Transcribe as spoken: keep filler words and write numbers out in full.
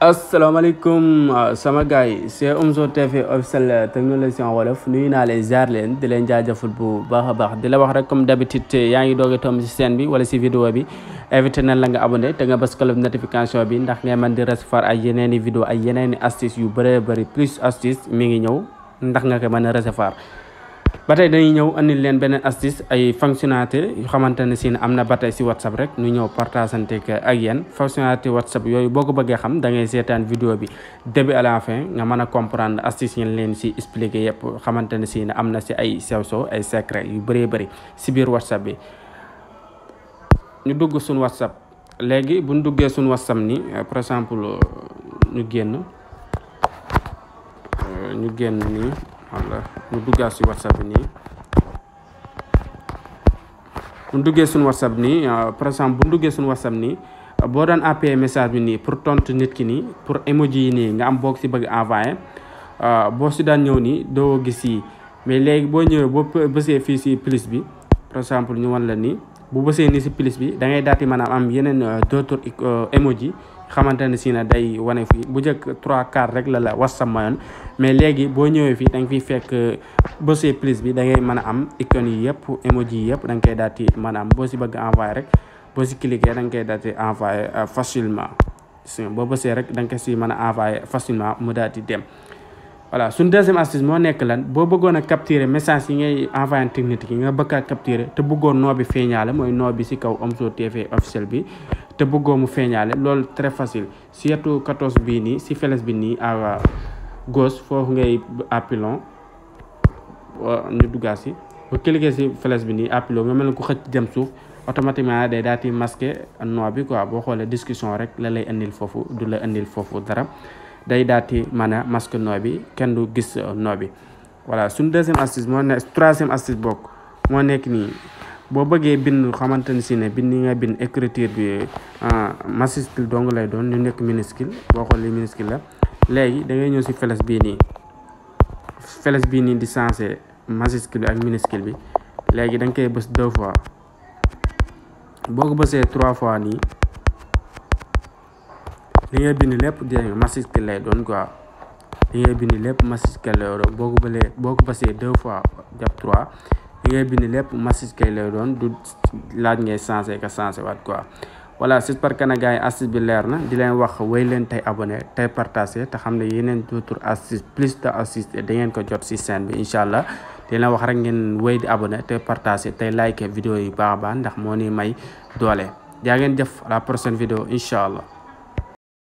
asalaamaaleykum sama gars yi c'est Omzo T V officiel technologie en wolof nuyu naa leen ziar leen di leen jaajëfal bu baax a baax di la wax rek comme d'habitude yaa ngi doog a tomb ci chaîne bi wala ci vidéo bi invité nañ la nga abonné te nga bës cloche notification bi ndax ngay mën di recevoir ay yeneen i vidéo ay yeneen i astuces yu bëree bëri plus astuce mi ngi ñëw ndax nga ko mën a recevoir. ba tey dañuy ñëw andil leen beneen astuce ay fonctionnalité yu xamante ne si ne am na ba tey si WhatsApp rek ñu ñëw partagante ak yéen fonctionnalité WhatsApp yooyu boo ko bëggee xam da ngay seetaan vidéo bi début à la fin nga mën a comprendre astuce yi leen si expliqué yëpp xamante ne si ne am na si ay sew sew ay secret yu bëree bëri si biir WhatsApp bi. ñu dugg suñu WhatsApp léegi buñ duggee suñu WhatsApp ni par exemple ñu génn ñu génn nii wala ñu duggaat si WhatsApp bi nii bu duggee suñu WhatsApp nii par exemple bu duggee suñu WhatsApp nii boo daan appuyé message bi nii pour tontu nit ki nii pour emoji yi nii nga am boog si bëgg envoyé boo si daan ñëw nii doo gis yi mais léegi boo ñëwee boo bësee fii si plus bi par exemple ñu wan la nii bu bësee nii si plus bi da ngay daati maanaam am yeneen d'autres emoji xamante ne si na day wane fii bu njëkk trois quarts rek la la WhatsApp mayoon mais léegi boo ñëwee fii da nga fiy fekk bësee plus bi da ngay mën a am icônes yi yëpp emoji yi yëpp da nga koy daati maanaam boo si bëgg envoyé rek boo si cliqué da nga koy daati envoyé facilement boo bësee rek da nga ko si mën a envoyé facilement mu daati dem. voilà suñ deuxième astuce moo nekk lan boo bëggoon a capturer message yi ngay envoyé technique yi nga bëgg a capturer te bëggoon noo bi feeñaale mooy noo bi si kaw Omzo T V officiel bi te bëggoo mu feeñaale loolu très facile surtout quatorze bii nii si flèche bi nii à gauche foofu ngay appilon ñu duggaat si bu cliquer si flèche bi nii appilon nga mel ne ku xëcc dem suuf automatiquement day daal di masqué noo bi quoi boo xoolee discussion rek la lay indil foofu du la indil foofu dara day daati mën a masque noo bi kenn du gis noo bi. voilà suñ deuxième astuce moo nekk troisième astuce bokk moo nekk nii boo bëggee bind xamante ne si ne bind yi nga bind écriture bi majuscule dong lay doon ñu nekk minuscule boo xoolee minuscule la léegi da ngay ñëw si flèche bii nii flèche bii nii di changer majuscule bi ak minuscule bi léegi da nga koy bës deux fois boo ko bësee trois fois nii li ngay bind lépp dégg nga majuscule lay doon quoi li ngay bind lépp majuscule lay doon boo ko bëlee boo ko bësee deux fois jàpp trois li ngay bind lépp majuscule lay doon du laaj ngay changé ka changé waat quoi. voilà j'espère que na gars yi astuce bi leer na di leen wax wéy leen tey abonné tey partagé te xam ne yeneen d'autres astuces plus de astuces da ngeen ko jot si chaîne bi incha allah di leen wax rek ngeen wéy di abonné tey partagé tey like vidéo yi baax a baax ndax moo ni may doole jaa ngeen jëf à la prochaine vidéo incha allah.